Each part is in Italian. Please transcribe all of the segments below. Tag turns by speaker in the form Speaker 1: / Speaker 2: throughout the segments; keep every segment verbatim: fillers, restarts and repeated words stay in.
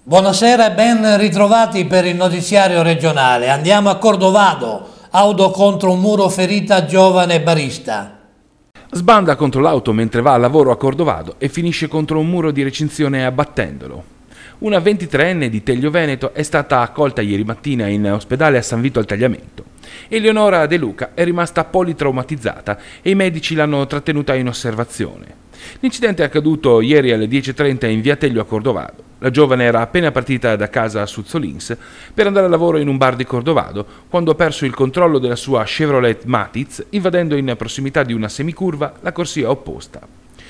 Speaker 1: Buonasera e ben ritrovati per il notiziario regionale. Andiamo a Cordovado, auto contro un muro, ferita giovane barista.
Speaker 2: Sbanda contro l'auto mentre va a lavoro a Cordovado e finisce contro un muro di recinzione abbattendolo. Una ventitreenne di Teglio Veneto è stata accolta ieri mattina in ospedale a San Vito al Tagliamento. Eleonora De Luca è rimasta politraumatizzata e i medici l'hanno trattenuta in osservazione. L'incidente è accaduto ieri alle dieci e trenta in via Teglio a Cordovado. La giovane era appena partita da casa a Suzzolins per andare a lavoro in un bar di Cordovado quando ha perso il controllo della sua Chevrolet Matiz, invadendo in prossimità di una semicurva la corsia opposta.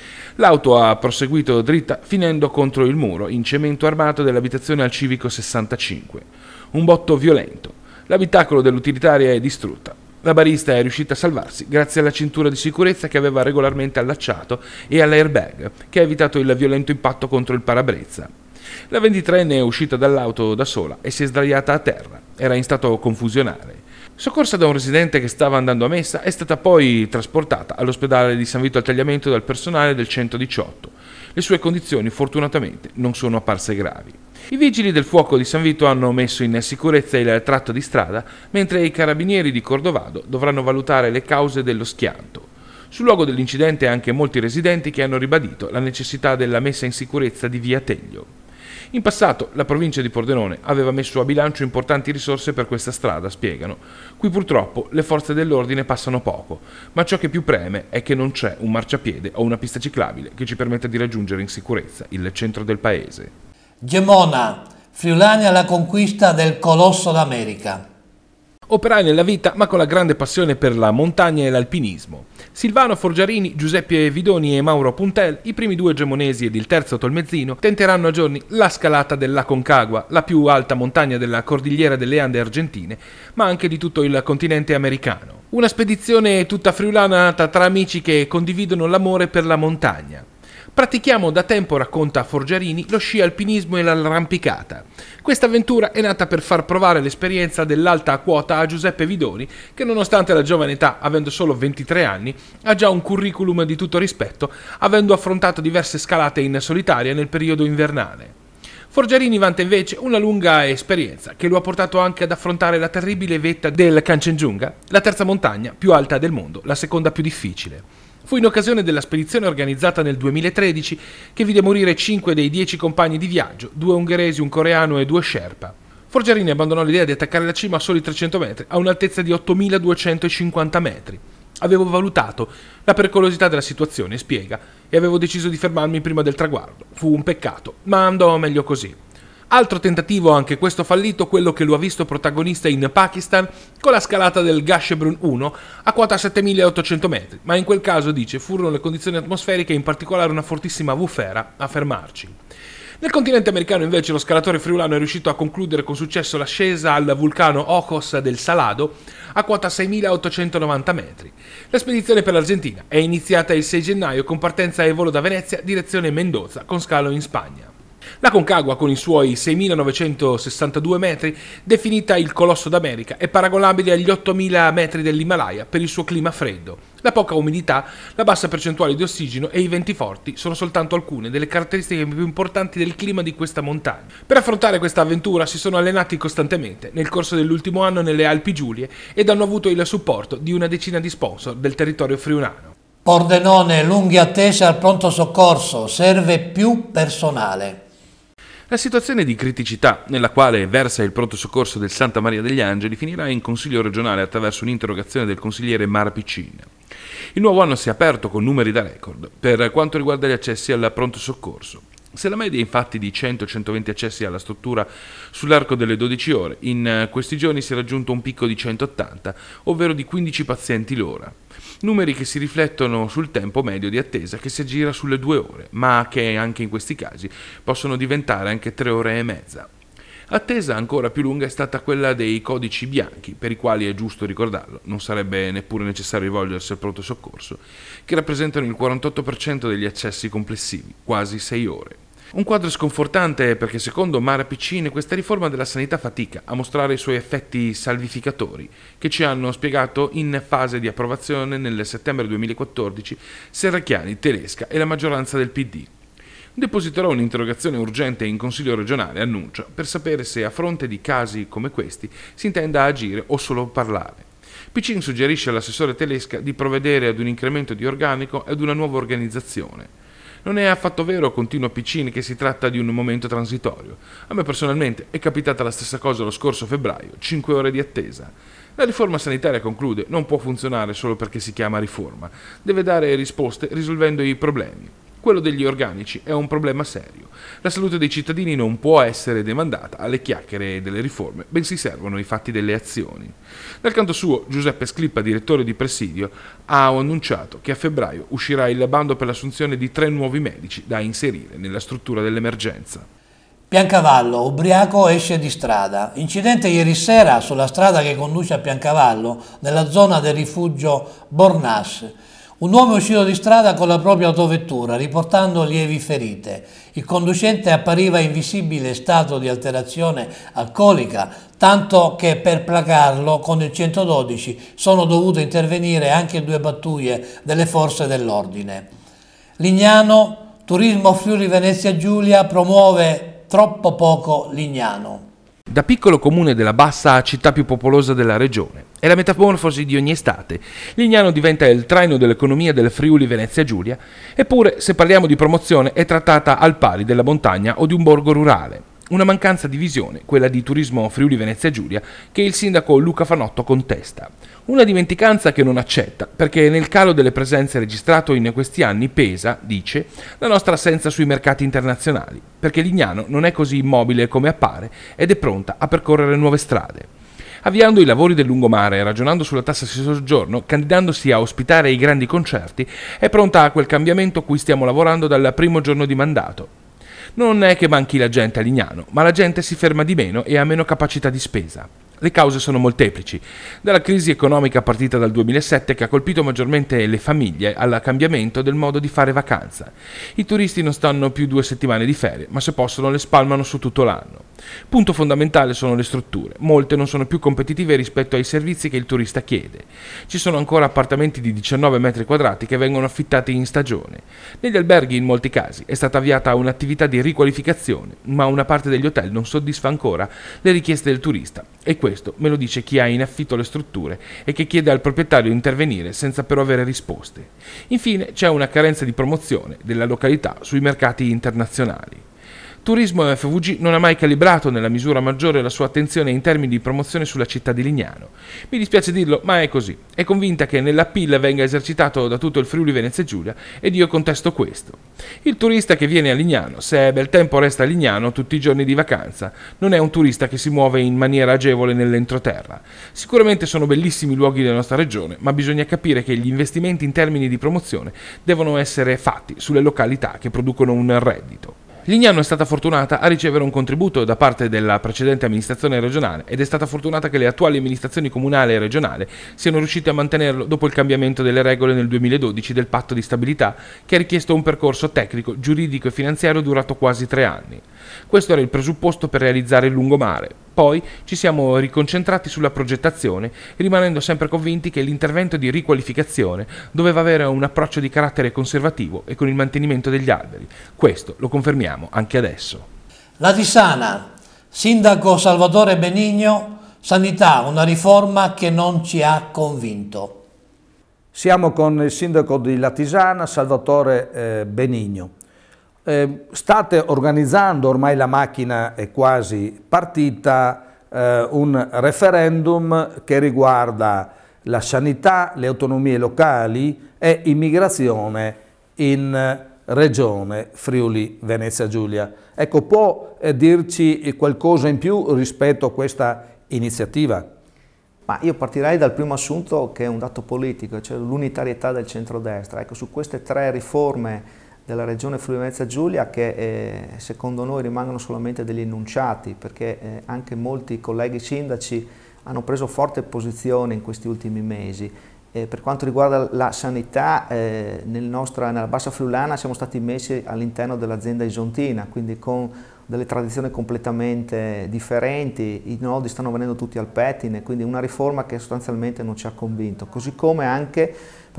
Speaker 2: L'auto ha proseguito dritta finendo contro il muro in cemento armato dell'abitazione al Civico sessantacinque. Un botto violento. L'abitacolo dell'utilitaria è distrutta. La barista è riuscita a salvarsi grazie alla cintura di sicurezza che aveva regolarmente allacciato e all'airbag che ha evitato il violento impatto contro il parabrezza. La ventitreenne è uscita dall'auto da sola e si è sdraiata a terra. Era in stato confusionale. Soccorsa da un residente che stava andando a messa, è stata poi trasportata all'ospedale di San Vito al Tagliamento dal personale del centodiciotto. Le sue condizioni fortunatamente non sono apparse gravi. I vigili del fuoco di San Vito hanno messo in sicurezza il tratto di strada, mentre i carabinieri di Cordovado dovranno valutare le cause dello schianto. Sul luogo dell'incidente anche molti residenti che hanno ribadito la necessità della messa in sicurezza di via Teglio. In passato la provincia di Pordenone aveva messo a bilancio importanti risorse per questa strada, spiegano. Qui purtroppo le forze dell'ordine passano poco, ma ciò che più preme è che non c'è un marciapiede o una pista ciclabile che ci permetta di raggiungere in sicurezza il centro del paese.
Speaker 1: Gemona, friulani alla conquista del Colosso d'America.
Speaker 2: Operai nella vita, ma con la grande passione per la montagna e l'alpinismo. Silvano Forgiarini, Giuseppe Vidoni e Mauro Puntel, i primi due gemonesi ed il terzo tolmezzino, tenteranno a giorni la scalata dell'Aconcagua, la più alta montagna della cordigliera delle Ande argentine, ma anche di tutto il continente americano. Una spedizione tutta friulana tra amici che condividono l'amore per la montagna. Pratichiamo da tempo, racconta Forgiarini, lo sci alpinismo e l'arrampicata. Questa avventura è nata per far provare l'esperienza dell'alta quota a Giuseppe Vidoni, che nonostante la giovane età, avendo solo ventitré anni, ha già un curriculum di tutto rispetto, avendo affrontato diverse scalate in solitaria nel periodo invernale. Forgiarini vanta invece una lunga esperienza che lo ha portato anche ad affrontare la terribile vetta del Kanchenjunga, la terza montagna più alta del mondo, la seconda più difficile. Fu in occasione della spedizione organizzata nel duemilatredici che vide morire cinque dei dieci compagni di viaggio, due ungheresi, un coreano e due sherpa. Forgiarini abbandonò l'idea di attaccare la cima a soli trecento metri, a un'altezza di ottomiladuecentocinquanta metri. Avevo valutato la pericolosità della situazione, spiega, e avevo deciso di fermarmi prima del traguardo. Fu un peccato, ma andò meglio così. Altro tentativo, anche questo fallito, quello che lo ha visto protagonista in Pakistan con la scalata del Gasherbrum uno a quota settemilaottocento metri, ma in quel caso, dice, furono le condizioni atmosferiche e in particolare una fortissima bufera a fermarci. Nel continente americano invece lo scalatore friulano è riuscito a concludere con successo l'ascesa al vulcano Ojos del Salado a quota seimilaottocentonovanta metri. La spedizione per l'Argentina è iniziata il sei gennaio con partenza e volo da Venezia direzione Mendoza con scalo in Spagna. La Concagua, con i suoi seimilanovecentosessantadue metri, definita il Colosso d'America, è paragonabile agli ottomila metri dell'Himalaya per il suo clima freddo. La poca umidità, la bassa percentuale di ossigeno e i venti forti sono soltanto alcune delle caratteristiche più importanti del clima di questa montagna. Per affrontare questa avventura si sono allenati costantemente nel corso dell'ultimo anno nelle Alpi Giulie ed hanno avuto il supporto di una decina di sponsor del territorio friulano.
Speaker 1: Pordenone, lunghe attese al pronto soccorso, serve più personale.
Speaker 2: La situazione di criticità nella quale versa il pronto soccorso del Santa Maria degli Angeli finirà in Consiglio regionale attraverso un'interrogazione del consigliere Mara Piccin. Il nuovo anno si è aperto con numeri da record per quanto riguarda gli accessi al pronto soccorso. Se la media è infatti di cento centoventi accessi alla struttura sull'arco delle dodici ore, in questi giorni si è raggiunto un picco di centottanta, ovvero di quindici pazienti l'ora. Numeri che si riflettono sul tempo medio di attesa che si aggira sulle due ore, ma che anche in questi casi possono diventare anche tre ore e mezza. Attesa ancora più lunga è stata quella dei codici bianchi, per i quali è giusto ricordarlo, non sarebbe neppure necessario rivolgersi al pronto soccorso, che rappresentano il quarantotto per cento degli accessi complessivi, quasi sei ore. Un quadro sconfortante perché secondo Mara Piccin questa riforma della sanità fatica a mostrare i suoi effetti salvificatori, che ci hanno spiegato in fase di approvazione nel settembre duemilaquattordici Serracchiani, Tedesca e la maggioranza del P D. Depositerò un'interrogazione urgente in Consiglio regionale, annuncia, per sapere se a fronte di casi come questi si intenda agire o solo parlare. Piccin suggerisce all'assessore Telesca di provvedere ad un incremento di organico e ad una nuova organizzazione. Non è affatto vero, continua Piccin, che si tratta di un momento transitorio. A me personalmente è capitata la stessa cosa lo scorso febbraio, cinque ore di attesa. La riforma sanitaria, conclude, non può funzionare solo perché si chiama riforma. Deve dare risposte risolvendo i problemi. Quello degli organici è un problema serio. La salute dei cittadini non può essere demandata alle chiacchiere delle riforme, bensì servono i fatti delle azioni. Dal canto suo, Giuseppe Sclippa, direttore di Presidio, ha annunciato che a febbraio uscirà il bando per l'assunzione di tre nuovi medici da inserire nella struttura dell'emergenza.
Speaker 1: Piancavallo, ubriaco, esce di strada. Incidente ieri sera sulla strada che conduce a Piancavallo, nella zona del rifugio Bornas. Un uomo è uscito di strada con la propria autovettura, riportando lievi ferite. Il conducente appariva in visibile stato di alterazione alcolica, tanto che per placarlo con il centododici sono dovute intervenire anche due pattuglie delle forze dell'ordine. Lignano, Turismo Friuli Venezia Giulia promuove troppo poco Lignano.
Speaker 2: Da piccolo comune della Bassa a città più popolosa della regione. È la metamorfosi di ogni estate. Lignano diventa il traino dell'economia del Friuli Venezia Giulia, eppure, se parliamo di promozione, è trattata al pari della montagna o di un borgo rurale. Una mancanza di visione, quella di Turismo Friuli Venezia Giulia, che il sindaco Luca Fanotto contesta. Una dimenticanza che non accetta, perché nel calo delle presenze registrato in questi anni pesa, dice, la nostra assenza sui mercati internazionali, perché Lignano non è così immobile come appare ed è pronta a percorrere nuove strade. Avviando i lavori del lungomare, ragionando sulla tassa di soggiorno, candidandosi a ospitare i grandi concerti, è pronta a quel cambiamento a cui stiamo lavorando dal primo giorno di mandato. Non è che manchi la gente a Lignano, ma la gente si ferma di meno e ha meno capacità di spesa. Le cause sono molteplici, dalla crisi economica partita dal duemilasette che ha colpito maggiormente le famiglie al cambiamento del modo di fare vacanza. I turisti non stanno più due settimane di ferie, ma se possono le spalmano su tutto l'anno. Punto fondamentale sono le strutture, molte non sono più competitive rispetto ai servizi che il turista chiede. Ci sono ancora appartamenti di diciannove metri quadrati che vengono affittati in stagione. Negli alberghi in molti casi è stata avviata un'attività di riqualificazione, ma una parte degli hotel non soddisfa ancora le richieste del turista e questo me lo dice chi ha in affitto le strutture e che chiede al proprietario di intervenire senza però avere risposte. Infine c'è una carenza di promozione della località sui mercati internazionali. Turismo F V G non ha mai calibrato nella misura maggiore la sua attenzione in termini di promozione sulla città di Lignano. Mi dispiace dirlo, ma è così. È convinta che nell'appeal venga esercitato da tutto il Friuli Venezia Giulia ed io contesto questo. Il turista che viene a Lignano, se è bel tempo resta a Lignano tutti i giorni di vacanza, non è un turista che si muove in maniera agevole nell'entroterra. Sicuramente sono bellissimi luoghi della nostra regione, ma bisogna capire che gli investimenti in termini di promozione devono essere fatti sulle località che producono un reddito. Lignano è stata fortunata a ricevere un contributo da parte della precedente amministrazione regionale ed è stata fortunata che le attuali amministrazioni comunale e regionale siano riuscite a mantenerlo dopo il cambiamento delle regole nel duemiladodici del patto di stabilità che ha richiesto un percorso tecnico, giuridico e finanziario durato quasi tre anni. Questo era il presupposto per realizzare il lungomare. Poi ci siamo riconcentrati sulla progettazione, rimanendo sempre convinti che l'intervento di riqualificazione doveva avere un approccio di carattere conservativo e con il mantenimento degli alberi. Questo lo confermiamo anche adesso.
Speaker 1: La Tisana, sindaco Salvatore Benigno, sanità, una riforma che non ci ha convinto.
Speaker 3: Siamo con il sindaco di Latisana, Salvatore eh, Benigno. Eh, state organizzando, ormai la macchina è quasi partita, eh, un referendum che riguarda la sanità, le autonomie locali e immigrazione in regione Friuli Venezia Giulia. Ecco, può eh, dirci qualcosa in più rispetto a questa iniziativa?
Speaker 4: Ma io partirei dal primo assunto che è un dato politico, cioè l'unitarietà del centrodestra. Ecco, su queste tre riforme della regione Friuli Venezia Giulia che eh, secondo noi rimangono solamente degli enunciati, perché eh, anche molti colleghi sindaci hanno preso forte posizione in questi ultimi mesi. Eh, per quanto riguarda la sanità, eh, nel nostra, nella Bassa Friulana siamo stati messi all'interno dell'azienda isontina, quindi con delle tradizioni completamente differenti, i nodi stanno venendo tutti al pettine, quindi una riforma che sostanzialmente non ci ha convinto. Così come anche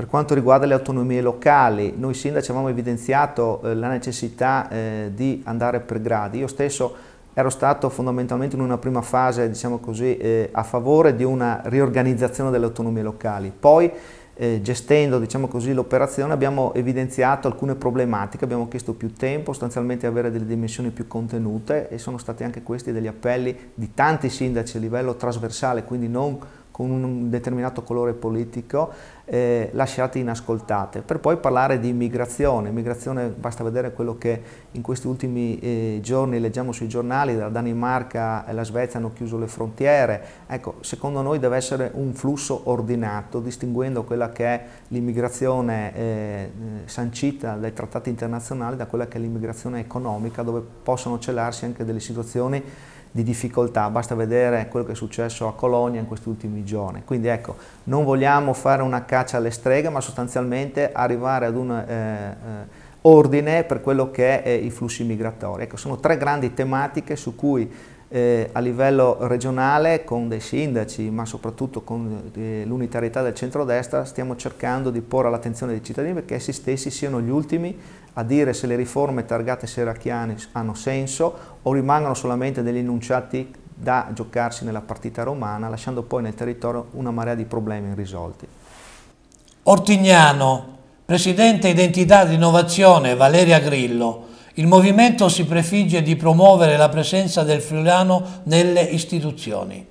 Speaker 4: Per quanto riguarda le autonomie locali, noi sindaci avevamo evidenziato eh, la necessità eh, di andare per gradi. Io stesso ero stato fondamentalmente in una prima fase, diciamo così, eh, a favore di una riorganizzazione delle autonomie locali. Poi, eh, gestendo, diciamo così, l'operazione, abbiamo evidenziato alcune problematiche, abbiamo chiesto più tempo, sostanzialmente avere delle dimensioni più contenute, e sono stati anche questi degli appelli di tanti sindaci a livello trasversale, quindi non con un determinato colore politico, eh, lasciate inascoltate. Per poi parlare di immigrazione. Immigrazione, basta vedere quello che in questi ultimi eh, giorni leggiamo sui giornali, la Danimarca e la Svezia hanno chiuso le frontiere. Ecco, secondo noi deve essere un flusso ordinato, distinguendo quella che è l'immigrazione eh, sancita dai trattati internazionali da quella che è l'immigrazione economica, dove possono celarsi anche delle situazioni di difficoltà. Basta vedere quello che è successo a Colonia in questi ultimi giorni. Quindi ecco, non vogliamo fare una caccia alle streghe, ma sostanzialmente arrivare ad un eh, eh, ordine per quello che è eh, i flussi migratori. Ecco, sono tre grandi tematiche su cui eh, a livello regionale, con dei sindaci, ma soprattutto con eh, l'unitarietà del centrodestra, stiamo cercando di porre all'attenzione dei cittadini, perché essi stessi siano gli ultimi a dire se le riforme targate Serracchiani hanno senso o rimangono solamente degli enunciati da giocarsi nella partita romana, lasciando poi nel territorio una marea di problemi irrisolti.
Speaker 1: Ortignano, Presidente Identità ed Innovazione Valeria Grillo. Il movimento si prefigge di promuovere la presenza del friulano nelle istituzioni.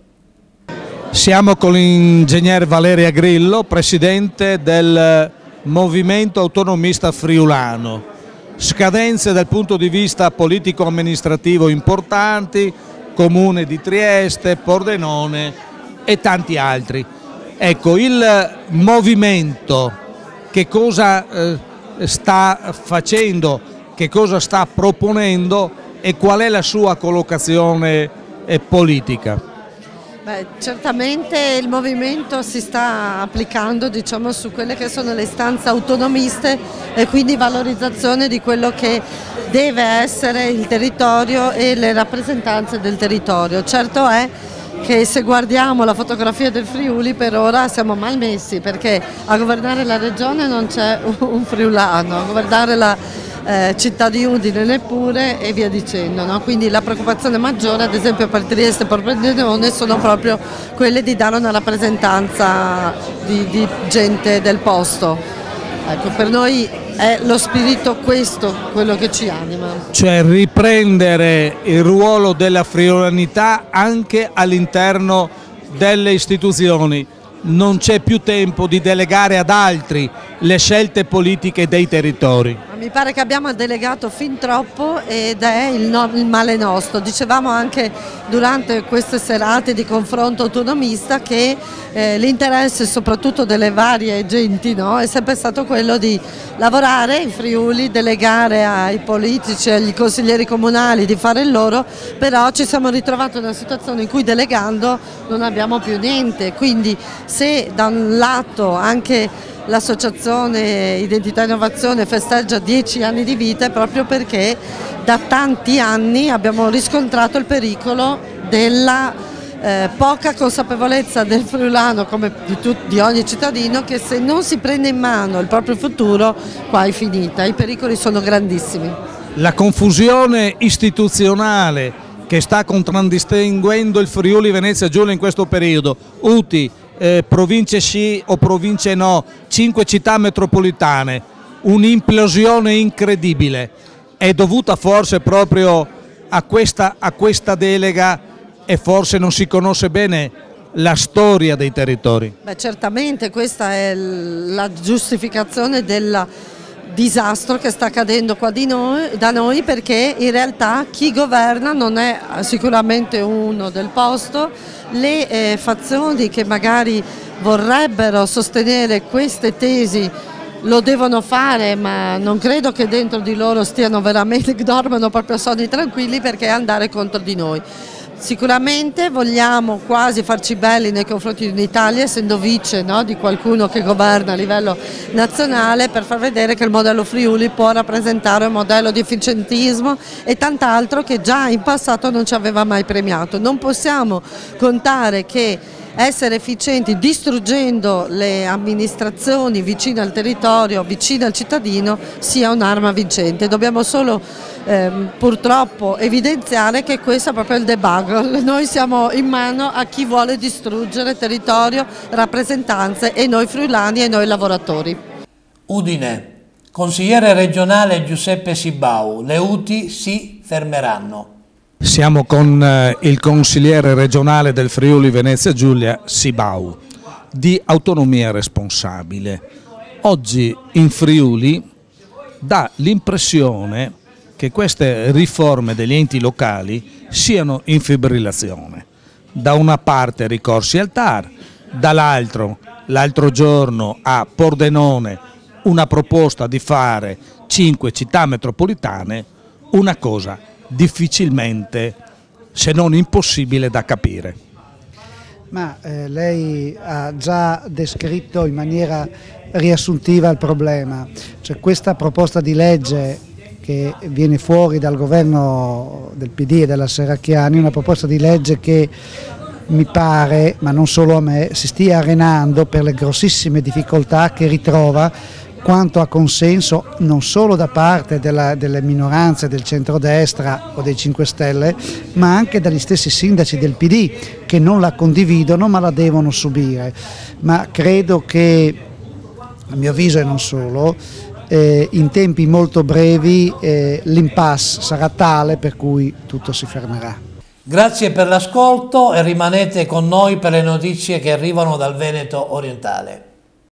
Speaker 3: Siamo con l'ingegner Valeria Grillo, Presidente del Movimento Autonomista Friulano. Scadenze dal punto di vista politico-amministrativo importanti, Comune di Trieste, Pordenone e tanti altri. Ecco, il movimento che cosa eh, sta facendo, che cosa sta proponendo e qual è la sua collocazione eh, politica?
Speaker 5: Beh, certamente il movimento si sta applicando, diciamo, su quelle che sono le istanze autonomiste e quindi valorizzazione di quello che deve essere il territorio e le rappresentanze del territorio. Certo è che se guardiamo la fotografia del Friuli per ora siamo mal messi, perché a governare la regione non c'è un friulano, a governare la Eh, città di Udine neppure, e via dicendo, no? Quindi la preoccupazione maggiore, ad esempio per Trieste e per Pordenone, sono proprio quelle di dare una rappresentanza di, di gente del posto. Ecco, per noi è lo spirito questo quello che ci anima.
Speaker 3: Cioè riprendere il ruolo della friolanità anche all'interno delle istituzioni. Non c'è più tempo di delegare ad altri le scelte politiche dei territori.
Speaker 5: Mi pare che abbiamo delegato fin troppo ed è il, no, il male nostro. Dicevamo anche durante queste serate di confronto autonomista che eh, l'interesse soprattutto delle varie genti, no, è sempre stato quello di lavorare in Friuli, delegare ai politici, agli consiglieri comunali di fare il loro, però ci siamo ritrovati in una situazione in cui delegando non abbiamo più niente. Quindi se da un lato anche l'associazione Identità e Innovazione festeggia dieci anni di vita, è proprio perché da tanti anni abbiamo riscontrato il pericolo della eh, poca consapevolezza del friulano, come di, di ogni cittadino, che se non si prende in mano il proprio futuro qua è finita, i pericoli sono grandissimi.
Speaker 3: La confusione istituzionale che sta contraddistinguendo il Friuli Venezia Giulia in questo periodo, U T I, Eh, province sì o province no, cinque città metropolitane, un'implosione incredibile, è dovuta forse proprio a questa, a questa delega, e forse non si conosce bene la storia dei territori.
Speaker 5: Beh, certamente questa è la giustificazione del disastro che sta accadendo qua di noi, da noi, perché in realtà chi governa non è sicuramente uno del posto. Le eh, fazioni che magari vorrebbero sostenere queste tesi lo devono fare, ma non credo che dentro di loro stiano veramente, dormano proprio sonni tranquilli, perché è andare contro di noi. Sicuramente vogliamo quasi farci belli nei confronti di un'Italia, essendo vice, no, di qualcuno che governa a livello nazionale, per far vedere che il modello Friuli può rappresentare un modello di efficientismo e tant'altro che già in passato non ci aveva mai premiato. Non possiamo contare che essere efficienti distruggendo le amministrazioni vicine al territorio, vicine al cittadino, sia un'arma vincente. Dobbiamo solo ehm, purtroppo evidenziare che questo è proprio il debugger. Noi siamo in mano a chi vuole distruggere territorio, rappresentanze, e noi friulani e noi lavoratori.
Speaker 1: Udine. Consigliere regionale Giuseppe Sibau, le U T I si fermeranno.
Speaker 3: Siamo con eh, il consigliere regionale del Friuli Venezia Giulia Sibau, di autonomia responsabile. Oggi in Friuli dà l'impressione che queste riforme degli enti locali siano in fibrillazione. Da una parte ricorsi al T A R, dall'altro, l'altro giorno a Pordenone, una proposta di fare cinque città metropolitane, una cosa difficilmente, se non impossibile, da capire.
Speaker 6: Ma eh, lei ha già descritto in maniera riassuntiva il problema, cioè questa proposta di legge che viene fuori dal governo del P D e della Serracchiani, una proposta di legge che mi pare, ma non solo a me, si stia arenando per le grossissime difficoltà che ritrova quanto a consenso non solo da parte della, delle minoranze del centrodestra o dei cinque Stelle, ma anche dagli stessi sindaci del P D che non la condividono ma la devono subire. Ma credo che, a mio avviso e non solo, eh, in tempi molto brevi eh, l'impasse sarà tale per cui tutto si fermerà.
Speaker 1: Grazie per l'ascolto e rimanete con noi per le notizie che arrivano dal Veneto orientale.